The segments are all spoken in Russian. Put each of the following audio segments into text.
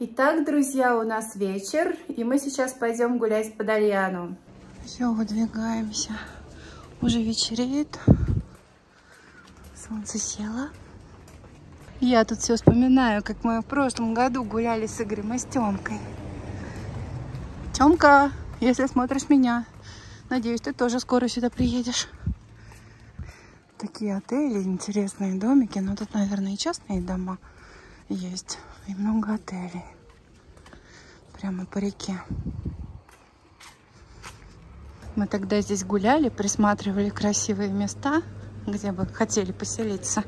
Итак, друзья, у нас вечер, и мы сейчас пойдем гулять по Дальяну. Все, выдвигаемся. Уже вечереет. Солнце село. Я тут все вспоминаю, как мы в прошлом году гуляли с Игорем и с Тёмкой. Тёмка, если смотришь меня, надеюсь, ты тоже скоро сюда приедешь. Такие отели, интересные домики, но тут, наверное, и частные дома есть, и много отелей. Прямо по реке. Мы тогда здесь гуляли, присматривали красивые места, где бы хотели поселиться.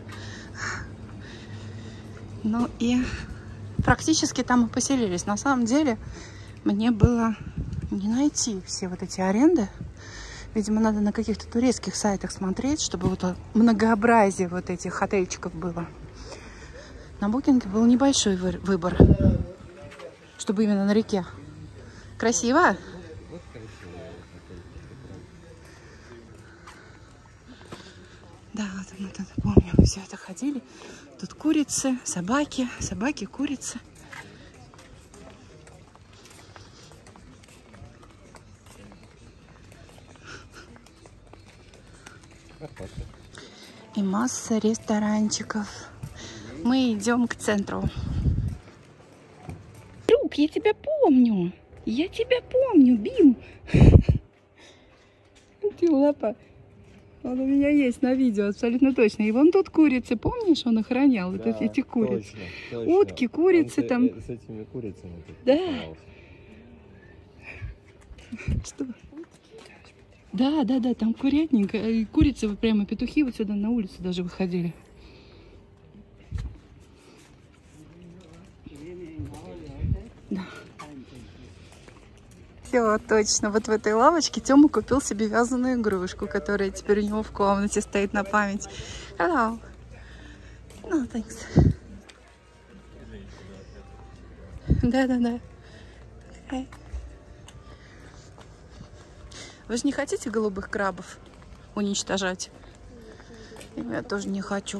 Ну и практически там и поселились. На самом деле мне было не найти все вот эти аренды. Видимо, надо на каких-то турецких сайтах смотреть, чтобы вот многообразие вот этих отельчиков было. На букинге был небольшой выбор, чтобы именно на реке. Красиво? Да, мы тут, помню, все это ходили. Тут курицы, собаки, курицы. И масса ресторанчиков. Мы идем к центру. Друг, я тебя помню. Я тебя помню, Бим. Ты лапа. Он у меня есть на видео, абсолютно точно. И вон тут курицы, помнишь, он охранял вот эти курицы. Точно. Утки, курицы он там. С этими курицами. Да. Что? Да, там курятник. И курицы, прямо петухи вот сюда на улицу даже выходили. Да. Все, точно. Вот в этой лавочке Тёма купил себе вязаную игрушку, которая теперь у него в комнате стоит на память. Hello. No, thanks. Да. Okay. Вы же не хотите голубых крабов уничтожать? Я тоже не хочу.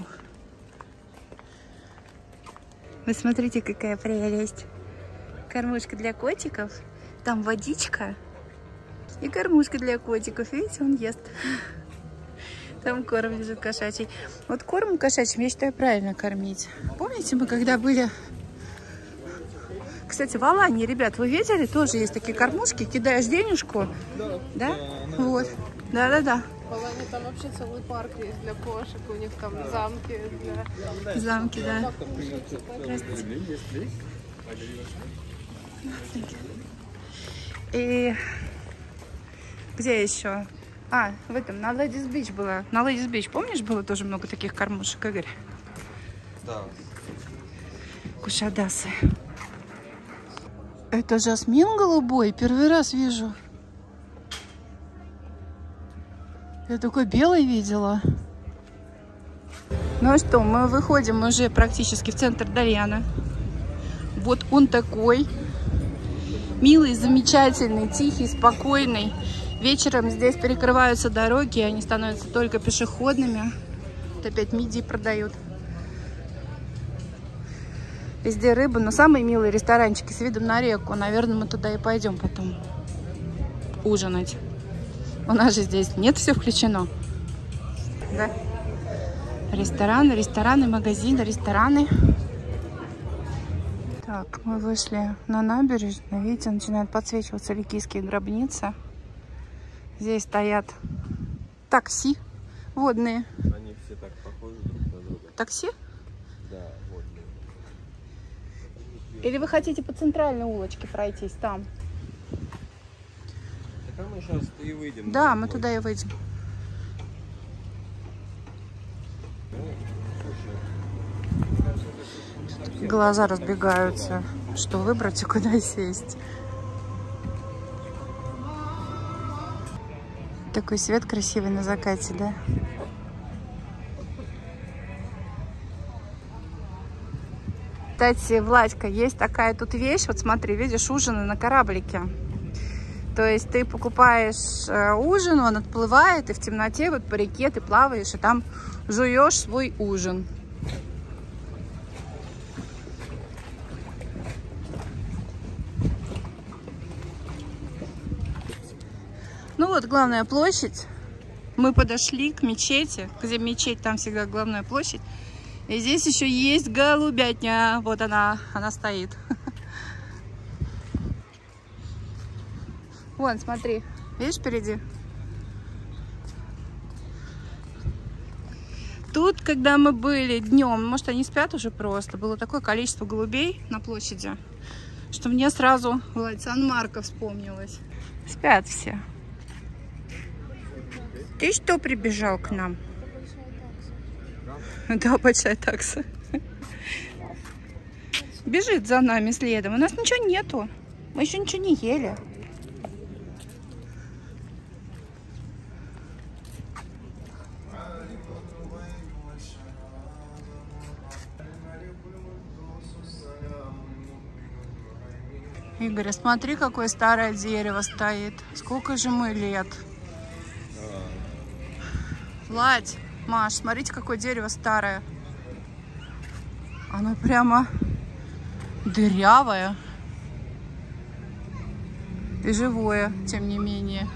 Вы смотрите, какая прелесть. Кормушка для котиков. Там водичка. И кормушка для котиков. Видите, он ест. Там корм лежит кошачий. Вот корм кошачьим, я считаю, правильно кормить. Помните, мы когда были... Кстати, в Алании, ребят, вы видели? Тоже есть такие кормушки. Кидаешь денежку. Да? Вот. Да. В Алании там вообще целый парк есть для кошек. У них там замки для... Замки, да. И где еще? В этом, на Ladies Beach было. На Ladies Beach, помнишь, было тоже много таких кормушек, Игорь? Да. Кушадасы. Это жасмин голубой, первый раз вижу. Я такой белый видела. Ну что, мы выходим уже практически в центр Дальяна. Вот он такой. Милый, замечательный, тихий, спокойный. Вечером здесь перекрываются дороги, они становятся только пешеходными. Вот опять мидии продают. Везде рыба, но самые милые ресторанчики с видом на реку. Наверное, мы туда и пойдем потом ужинать. У нас же здесь нет, все включено. Да? Рестораны, магазины, рестораны. Так, мы вышли на набережную. Видите, начинают подсвечиваться ликийские гробницы. Здесь стоят такси водные. Они все так похожи друг на друга. Такси? Да, водные. Или вы хотите по центральной улочке пройтись там? Так мы сейчас и выйдем. Да, мы туда и выйдем. Глаза разбегаются, что выбрать и куда сесть. Такой свет красивый на закате, да? Кстати, Владька, есть такая тут вещь, вот смотри, видишь, ужины на кораблике. То есть ты покупаешь ужин, он отплывает, и в темноте вот по реке ты плаваешь, и там жуешь свой ужин. Ну вот, главная площадь. Мы подошли к мечети. Где мечеть, там всегда главная площадь. И здесь еще есть голубятня. Вот она стоит. Вон, смотри. Видишь, впереди? Тут, когда мы были днем, может, они спят уже просто, было такое количество голубей на площади, что мне сразу Сан-Марко вспомнилось. Спят все. Ты что прибежал к нам? Да, большая такса. Бежит за нами следом. У нас ничего нету. Мы еще ничего не ели. Игорь, смотри, какое старое дерево стоит. Сколько же мы лет? Владь, Маш, смотрите, какое дерево старое. Оно прямо дырявое. И живое, тем не менее.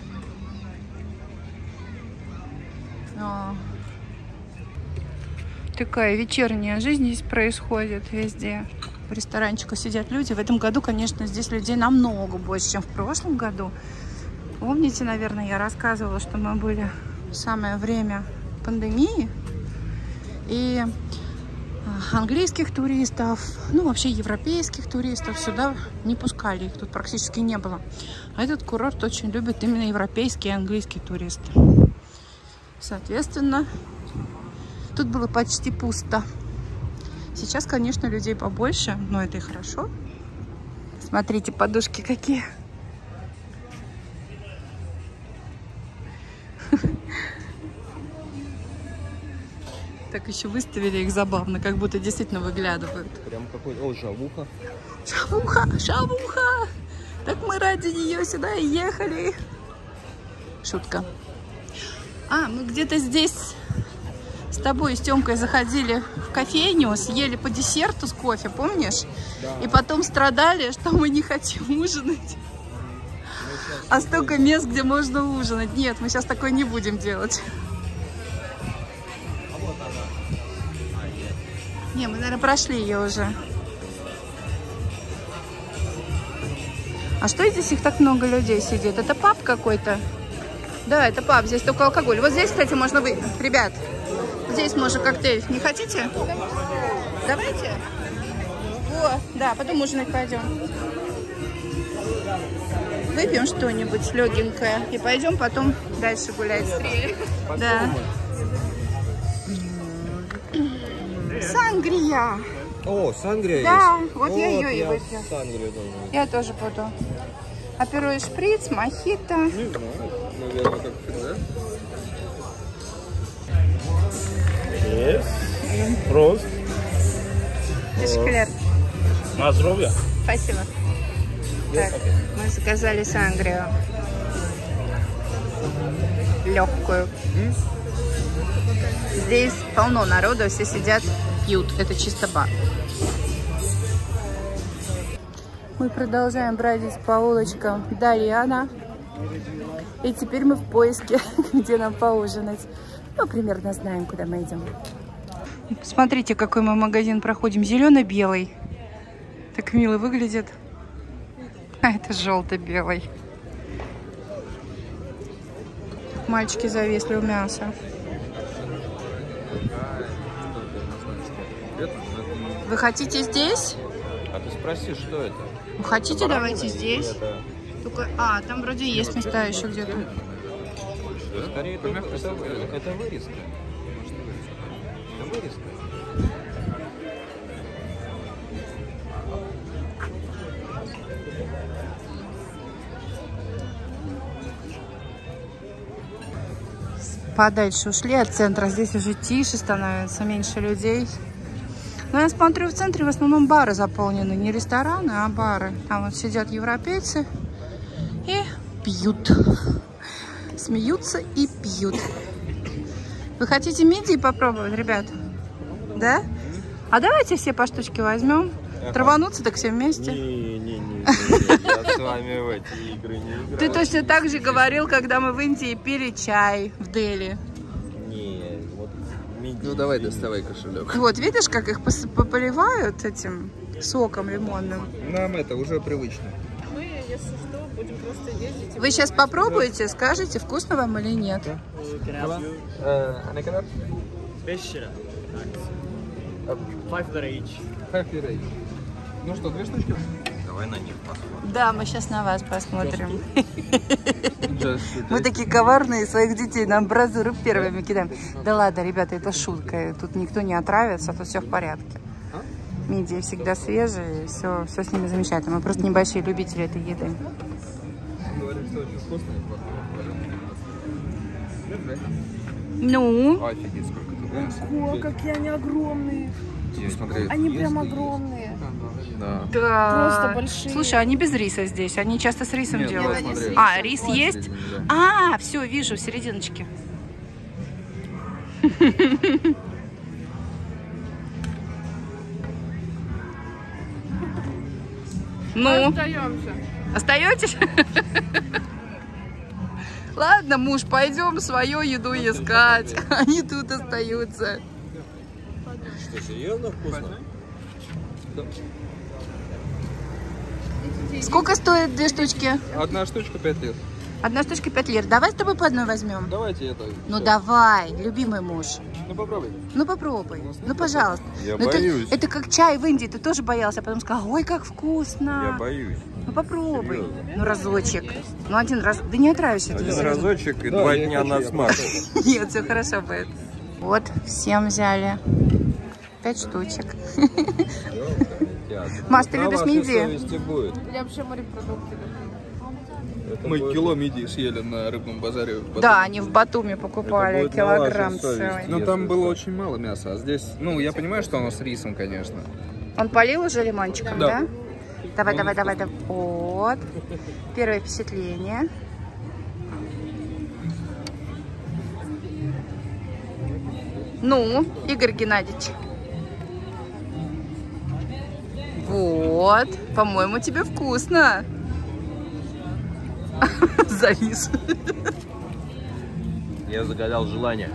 Такая вечерняя жизнь здесь происходит везде. В ресторанчиках сидят люди. В этом году, конечно, здесь людей намного больше, чем в прошлом году. Помните, наверное, я рассказывала, что мы были в самое время пандемии. И английских туристов, ну вообще европейских туристов сюда не пускали. Их тут практически не было. А этот курорт очень любит именно европейские и английские туристы. Соответственно, тут было почти пусто. Сейчас, конечно, людей побольше, но это и хорошо. Смотрите, подушки какие. Так еще выставили их забавно, как будто действительно выглядывают. Прям какой-то... О, шавуха. Шавуха, шавуха. Так мы ради нее сюда и ехали. Шутка. Мы где-то здесь с тобой, с Тёмкой, заходили в кофейню, съели по десерту с кофе, помнишь? Да. И потом страдали, что мы не хотим ужинать. А столько мест, где можно ужинать. Нет, мы сейчас такое не будем делать. Не, мы, наверное, прошли ее уже. А что здесь их так много людей сидит? Это паб какой-то? Да, это паб. Здесь только алкоголь. Вот здесь, кстати, можно выпить. Ребят, здесь можно коктейль. Не хотите? Давайте. О, да, потом ужинать пойдем. Выпьем что-нибудь легенькое и пойдем потом дальше гулять. Да. Сангрия. О, сангрия да, есть. Вот я ее и выпью. Сангрию тоже. Я тоже буду. Апероль шприц, мохито. Не знаю, наверное, как всегда. Есть. Прост. Дешкляр. На здоровье. Спасибо. Так, мы заказали сангрию. Легкую. Здесь полно народу, все сидят, пьют. Это чисто бар. Мы продолжаем бродить по улочкам Дарьяна. И теперь мы в поиске, где нам поужинать. Ну, примерно знаем, куда мы идем. Смотрите, какой мы магазин проходим. Зелено-белый. Так мило выглядит. А это желто-белый. Мальчики зависли у мяса. Вы хотите здесь? А ты спроси, что это? Вы хотите, давайте здесь. Только... там вроде есть места еще где-то. Скорее, это вырезка. Это вырезка. Подальше ушли от центра. Здесь уже тише становится, меньше людей. Но я смотрю, в центре в основном бары заполнены. Не рестораны, а бары. Там вот сидят европейцы и пьют. Смеются и пьют. Вы хотите мидии попробовать, ребят? Да? А давайте все по штучке возьмем. Травануться так все вместе. Не, я вами в эти игры не играю. Ты точно так же говорил, когда мы в Индии пили чай в Дели. Не, вот миди. Ну давай, доставай кошелек. Вот, видишь, как их поливают этим соком лимонным? Нам это уже привычно. Мы, если что, будем просто ездить. Вы сейчас попробуете, скажете, вкусно вам или нет? Ну что, 2 штучки? Давай на них посмотрим. Да, мы сейчас на вас посмотрим. Мы такие коварные, своих детей на амбразуру первыми кидаем. Да ладно, ребята, это шутка. Тут никто не отравится, тут все в порядке. Мидии всегда свежие, все с ними замечательно. Мы просто небольшие любители этой еды. Говорят, что очень вкусно. Ну? Офигеть, сколько тут мяса. О, какие они огромные. Смотри. Они прям огромные. Да. Да. Просто большие. Слушай, они без риса здесь. Они часто с рисом Нет, делают. вот смотри. А, рис Вот есть? середине, да. А, все, вижу, в серединочке. Ну, Остаемся. остаетесь? Ладно, муж, пойдем свою еду искать. Они тут остаются. Что, серьезно вкусно? Сколько стоит 2 штучки? 1 штучка 5 лет. 1 штучка 5 лир. Давай с тобой по одной возьмем. Давайте это. Ну всё. давай, любимый муж. Ну попробуй. Ну попробуй. Ну пожалуйста. Я Ну, боюсь. Это как чай в Индии. Ты тоже боялся, а потом сказал, ой, как вкусно. Я боюсь. Ну попробуй. Серьезно? Ну разочек. Ну 1 раз. Да не отравишься. ты Один серьезно. разочек и Да, 2 я дня хочу, на я смак. Нет, все хорошо будет. Вот, всем взяли. 5 штучек. Маш, ты На любишь вашей мидии? совести будет. Я вообще морепродукты люблю. Это Мы будет- кило мидий съели на рыбном базаре. в Батуми. Да, они в Батуми покупали Это будет на килограмм вашей совести. целый. Но там Если было что. очень мало мяса, а здесь, ну, я понимаю, что оно с рисом, конечно. Он полил уже лимончиком, да? Да. Давай, давай, давай, давай. Вот. Первое впечатление. Ну, Игорь Геннадьевич. Вот. По-моему, тебе вкусно. Завис. Я загадал желание.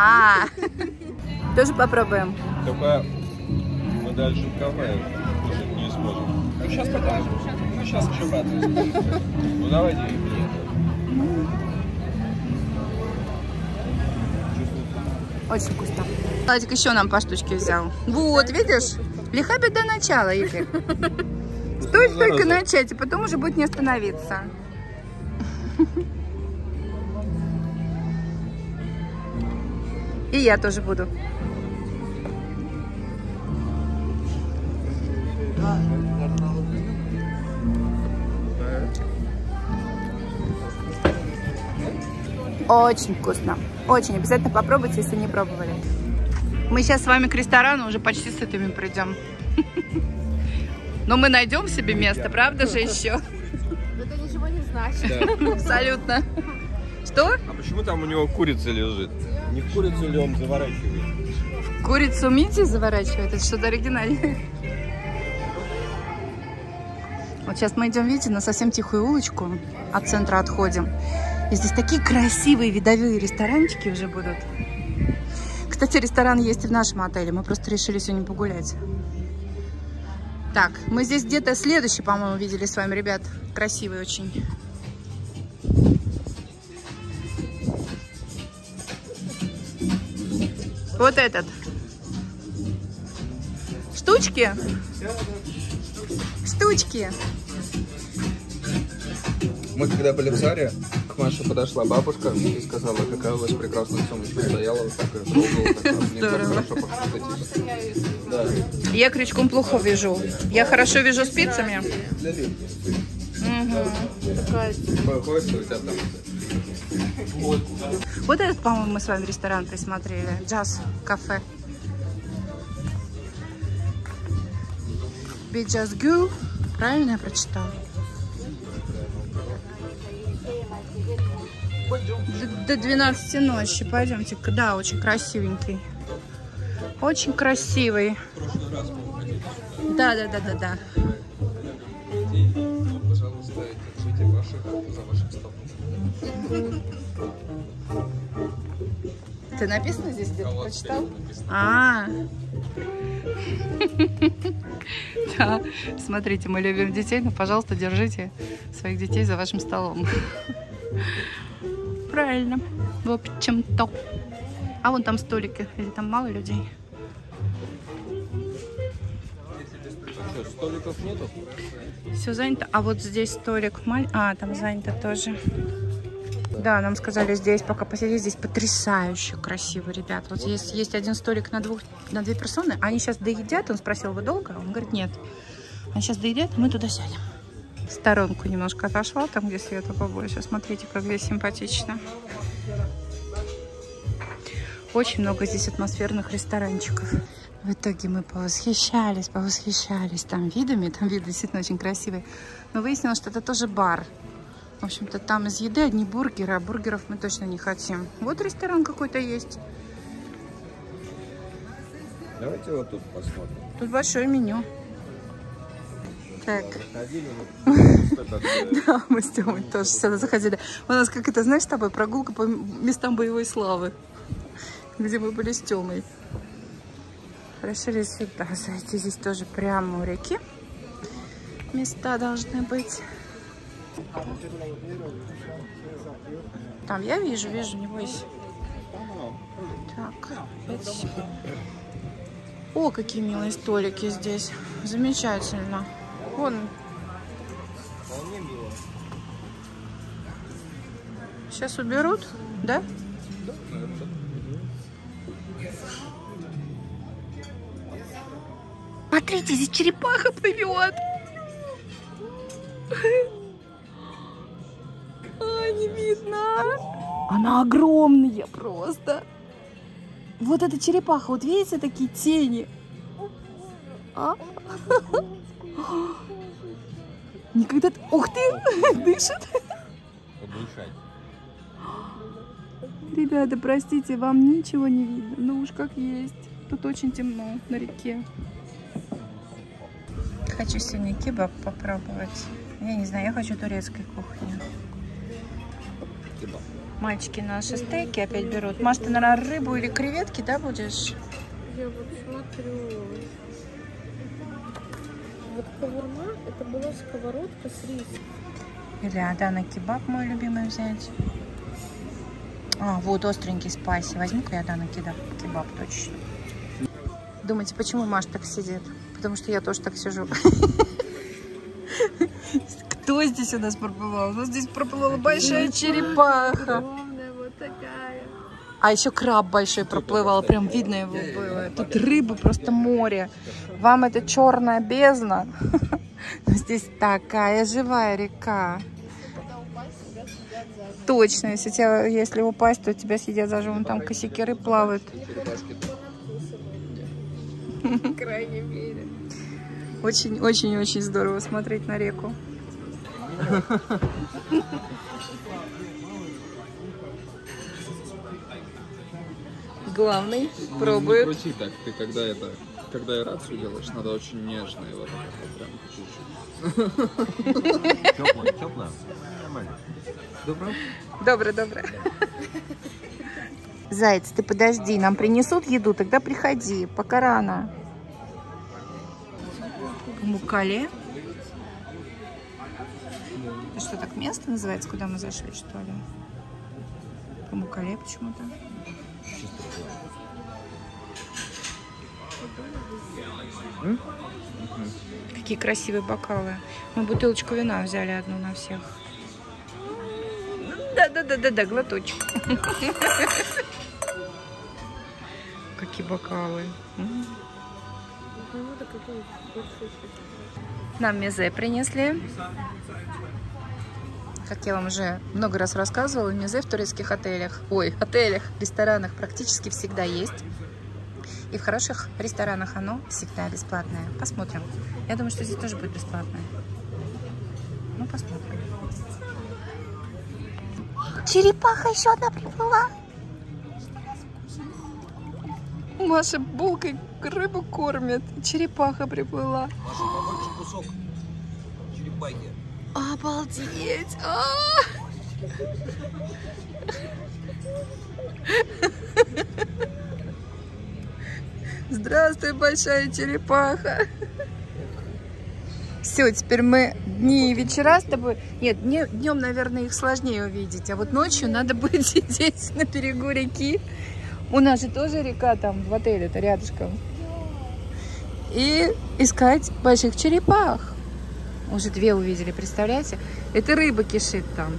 Тоже попробуем. Только мы дальше в кафе кушать не сможем. Ну, сейчас покажем. Ну, сейчас еще обратно. Ну давайте. Очень вкусно. Владик еще нам по штучке взял. Вот, видишь? Лиха беда начала, Игорь. Стоит только начать, и потом уже будет не остановиться. И я тоже буду. Очень вкусно. Очень. Обязательно попробуйте, если не пробовали. Мы сейчас с вами к ресторану уже почти с этими придем. Но мы найдем себе место, правда же еще? Это ничего не значит. Абсолютно. Что? А почему там у него курица лежит? Не в курицу ли он заворачивает? Курицу мидии заворачивает? Это что-то оригинальное. Вот сейчас мы идем, видите, на совсем тихую улочку. От центра отходим. И здесь такие красивые видовые ресторанчики уже будут. Кстати, ресторан есть и в нашем отеле. Мы просто решили сегодня погулять. Так, мы здесь где-то следующий, по-моему, видели с вами, ребят. Красивый очень. Вот этот. Штучки? Штучки. Мы когда были в Заре, к Маше подошла бабушка и сказала, какая у вас прекрасная сумочка. Стояла вот так и трогала. Так, мне так хорошо похоже. Да. Я крючком плохо вяжу. Я хорошо вяжу спицами. Для лифта. Такая Ходишь, у тебя там... Вот этот, по-моему, мы с вами ресторан присмотрели. Джаз-кафе. Биджазгю. Правильно я прочитала? До 12 ночи. Пойдемте. Да, очень красивенький. Очень красивый. Да. Пожалуйста, За ваших столов. Ты написано здесь где-то? Вот Прочитал? написано. Да. Смотрите, мы любим детей, но, пожалуйста, держите своих детей за вашим столом. Правильно. В общем-то. А вон там столики. Или там мало людей? Что, столиков нету? Все занято. А вот здесь столик маленький. А, там занято тоже. Да, нам сказали, здесь пока посидеть, здесь потрясающе красиво, ребят. Вот здесь есть один столик на 2 персоны. Они сейчас доедят. Он спросил, вы долго? Он говорит, нет. Они сейчас доедят, мы туда сядем. В сторонку немножко отошла, там, где света побольше. Смотрите, как здесь симпатично. Очень много здесь атмосферных ресторанчиков. В итоге мы повосхищались там видами. Там виды действительно очень красивые. Но выяснилось, что это тоже бар. В общем-то, там из еды одни бургеры, а бургеров мы точно не хотим. Вот ресторан какой-то есть. Давайте вот тут посмотрим. Тут большое меню. Так. Да, мы с Тёмой тоже сюда заходили. У нас, как это, знаешь, с тобой прогулка по местам боевой славы, где мы были с Тёмой. Решили сюда зайти. Здесь тоже прямо у реки места должны быть. Там я вижу, не бойся. Так, опять. О, какие милые столики здесь. Замечательно. Вон. Сейчас уберут, да? Смотрите, здесь черепаха плывет. А, не видно. Она огромная просто. Вот эта черепаха, вот видите, такие тени. А? Никогда... Ух ты! Дышит. Ребята, простите, вам ничего не видно. Ну уж как есть. Тут очень темно на реке. Хочу сегодня кебаб попробовать. Я не знаю, я хочу турецкой кухни. Мальчики наши стейки опять берут. Маш, ты, наверное, рыбу или креветки, да, будешь? Я вот смотрю. Вот кавурма, это была сковородка с рисом. Или Адана кебаб мой любимый взять. А, вот остренький спайси. Возьму-ка я Адана кебаб точно. Думаете, почему Маша так сидит? Потому что я тоже так сижу. Кто здесь у нас проплывал? У нас здесь проплывала большая черепаха. Огромная вот такая. А еще краб большой проплывал. Прям видно его было. Тут рыбы просто море. Вам это черная бездна. Но здесь такая живая река. Точно. Если упасть, то тебя съедят заживо. Вон там косяки рыб плавают. По крайней мере. Очень-очень-очень здорово смотреть на реку. Главный пробует. Не крути так, ты когда ирацию делаешь, надо очень нежно и вот прям чуть-чуть. Тепло? Нормально. Добро. Заяц, ты подожди, нам принесут еду, тогда приходи, пока рано. Мукале. Это что, так место называется, куда мы зашли, что ли? Мукале почему-то. Какие красивые бокалы. Мы бутылочку вина взяли одну на всех. Да, глоточек. Какие бокалы. Нам мезе принесли. Как я вам уже много раз рассказывала, мезе в турецких отелях, ресторанах практически всегда есть. И в хороших ресторанах оно всегда бесплатное. Посмотрим. Я думаю, что здесь тоже будет бесплатное. Ну, посмотрим. Черепаха еще одна приплыла. Маша булкой рыбу кормит. Черепаха приплыла. Маша, побольше кусок черепахи. Обалдеть! Здравствуй, большая черепаха! Все, теперь мы дни и вечера с тобой... Нет, днем, наверное, их сложнее увидеть, а вот ночью надо будет сидеть на берегу реки. У нас же тоже река там в отеле-то рядышком. И искать больших черепах. Уже 2 увидели, представляете? Это рыба кишит там.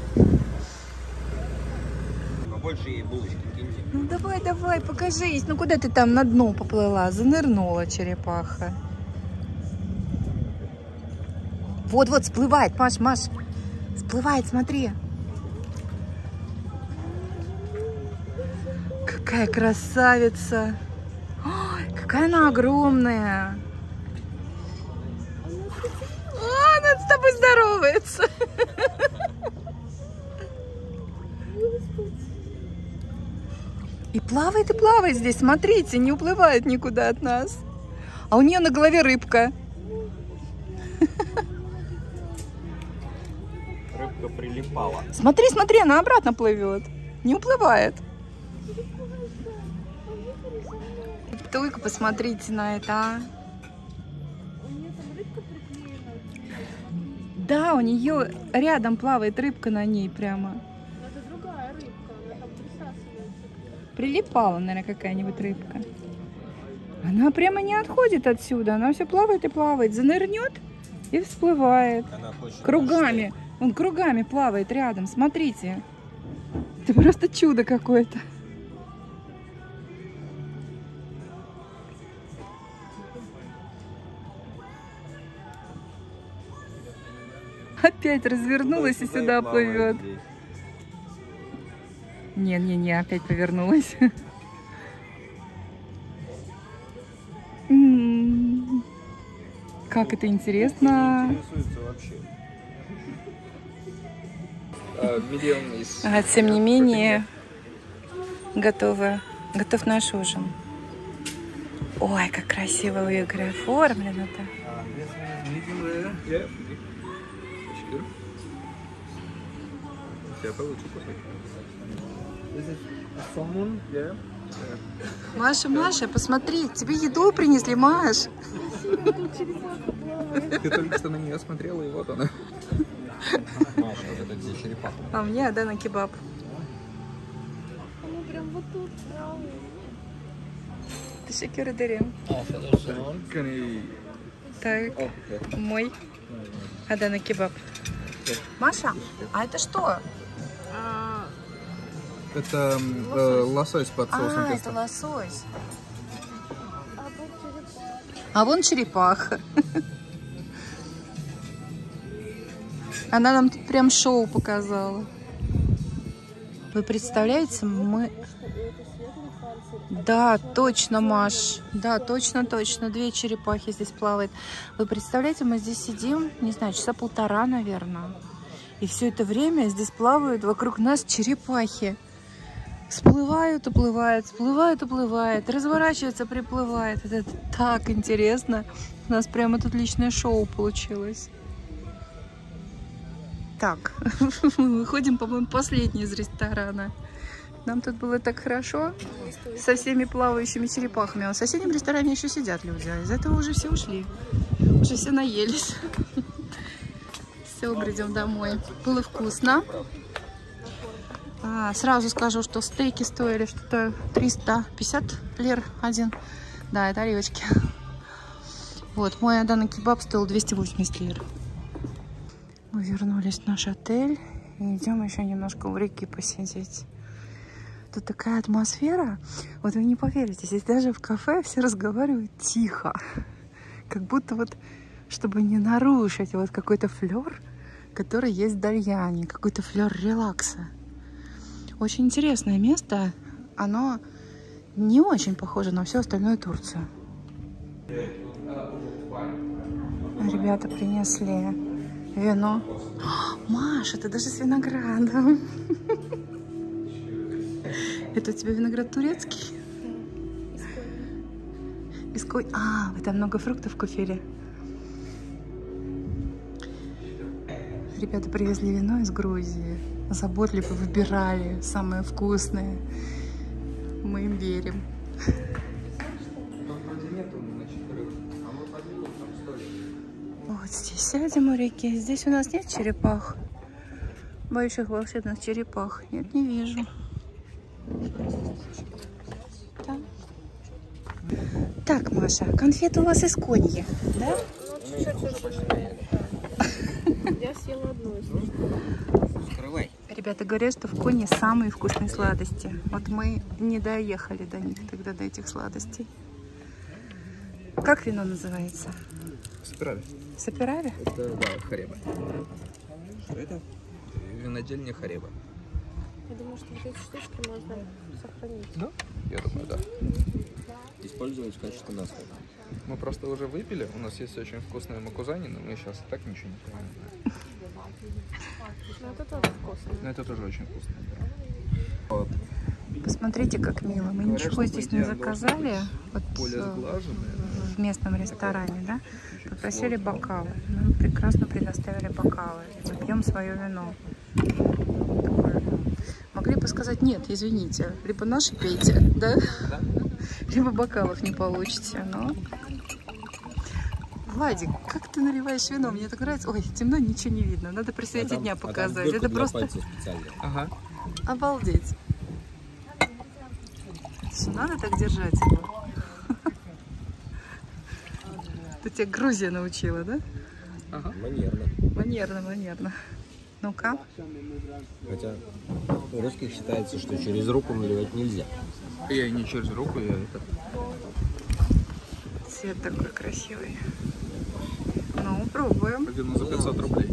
Побольше ей булочки киньте. Ну давай, покажись. Ну куда ты там на дно поплыла? Занырнула черепаха. Вот, всплывает, Маш. Всплывает, смотри. Какая красавица. Ой, какая она огромная. Она с тобой здоровается. И плавает здесь. Смотрите, не уплывает никуда от нас. А у нее на голове рыбка. Рыбка прилипала. Смотри, она обратно плывет. Не уплывает. Только посмотрите на это, а. Да, у нее рядом плавает рыбка на ней прямо. Это другая рыбка, она там присасывается. Прилипала, наверное, какая-нибудь рыбка. Она прямо не отходит отсюда. Она все плавает и плавает. Занырнет и всплывает. Она хочет Кругами. Он кругами плавает рядом. Смотрите. Это просто чудо какое-то. Опять развернулась и сюда плывет. Не, опять повернулась. Как это интересно. Интересуется вообще. Тем не менее, готов наш ужин. Ой, как красиво у Игоря оформлено-то. Маша, посмотри, тебе еду принесли, Маш. Ты только что на нее смотрела, и вот она. Маша, вот это где черепаха? А мне Адана кебаб. Она прям вот тут. Teşekkür ederim. Так, мой Адана кебаб. Маша, а это что? Это лосось под соусом А, песто. это лосось. А вон черепаха. Она нам тут прям шоу показала. Вы представляете, мы... Да, точно, Маш. Да, точно. 2 черепахи здесь плавают. Вы представляете, мы здесь сидим, не знаю, часа 1,5, наверное. И все это время здесь плавают вокруг нас черепахи. Всплывают, уплывают, разворачиваются, приплывают. Это так интересно. У нас прямо тут личное шоу получилось. Так, мы выходим, по-моему, последний из ресторана. Нам тут было так хорошо со всеми плавающими черепахами. А в соседнем ресторане еще сидят люди, а из этого уже все ушли. Уже все наелись. Все, придем домой. Было вкусно. Сразу скажу, что стейки стоили что-то 350 лир один. Да, это оливочки. Вот, мой Адана кебаб стоил 280 лир. Мы вернулись в наш отель и идем еще немножко у реки посидеть. Тут такая атмосфера. Вот вы не поверите, здесь даже в кафе все разговаривают тихо. Как будто вот, чтобы не нарушить вот какой-то флер, который есть в Дальяне. Какой-то флер релакса. Очень интересное место. Оно не очень похоже на всю остальную Турцию. Ребята принесли вино. Маш, это даже с виноградом. Это у тебя виноград турецкий? Иской. Там много фруктов в кефире. ребята привезли вино из Грузии. Заботливо выбирали самое вкусное. Мы им верим. Вот здесь сядем у реки. Здесь у нас нет черепах. Больших волшебных черепах. Нет, не вижу. Там. Так, Маша, конфеты у вас из Коньи, да? Я съела одну из них. Ребята говорят, что в Коне самые вкусные сладости. Вот мы не доехали до них тогда, до этих сладостей. Как вино называется? Саперави. Саперави? Это, да, Хареба. Что это? Винодельня Хареба. Я думаю, что вот эти штучки можно сохранить. Да? Я думаю, да. Использовать в качестве настоя. Мы просто уже выпили. У нас есть очень вкусные макузани, но мы сейчас так ничего не понимаем. Ну, это тоже вкусно. Но это тоже очень вкусно. Посмотрите, как мило. Мы ничего здесь не заказали. Вот Более сглаженные. в местном ресторане, да? Попросили бокалы. Нам прекрасно предоставили бокалы. Мы пьем свое вино. Такое. Могли бы сказать, нет, извините, либо наши пейте, да? Либо бокалов не получите, но... Владик, как ты наливаешь вино? Мне так нравится. Ой, темно, ничего не видно. Надо при свете дня показать. Это просто... Ага. Обалдеть. Что, надо так держать его? Это тебя Грузия научила, да? Ага. Манерно. Манерно. Ну-ка. Хотя у русских считается, что через руку наливать нельзя. Я не через руку, я это... Цвет такой красивый. Ну, пробуем. Вино за 500 рублей.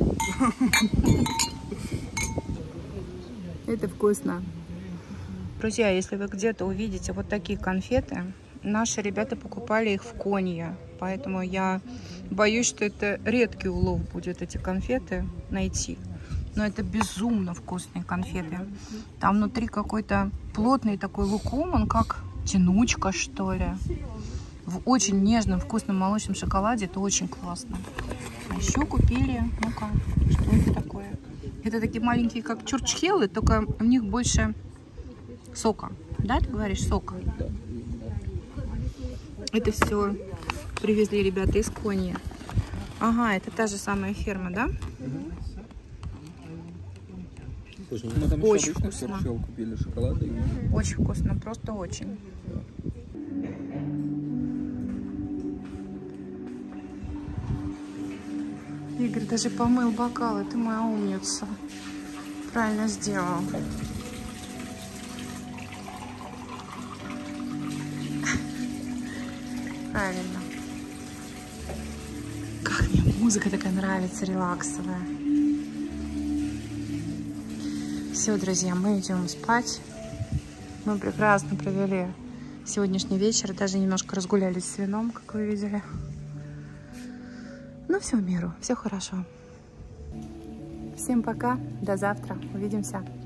Это вкусно. Друзья, если вы где-то увидите вот такие конфеты, наши ребята покупали их в Конье. Поэтому я боюсь, что это редкий улов будет эти конфеты найти. Но это безумно вкусные конфеты. Там внутри какой-то плотный такой лукум, он как тянучка, что ли. В очень нежном, вкусном молочном шоколаде. Это очень классно. А еще купили, ну-ка, что это такое? Это такие маленькие, как чурчхелы, только в них больше сока. Да, ты говоришь, сока? Это все привезли ребята из Коньи. Ага, это та же самая ферма, да? Очень вкусно. Купили шоколад. Очень вкусно, просто очень. Игорь даже помыл бокалы. Ты моя умница. Правильно сделал. Правильно. Как мне музыка такая нравится, релаксовая. Все, друзья, мы идем спать. Мы прекрасно провели сегодняшний вечер. Даже немножко разгулялись с вином, как вы видели. Ну, все в меру, все хорошо. Всем пока, до завтра, увидимся.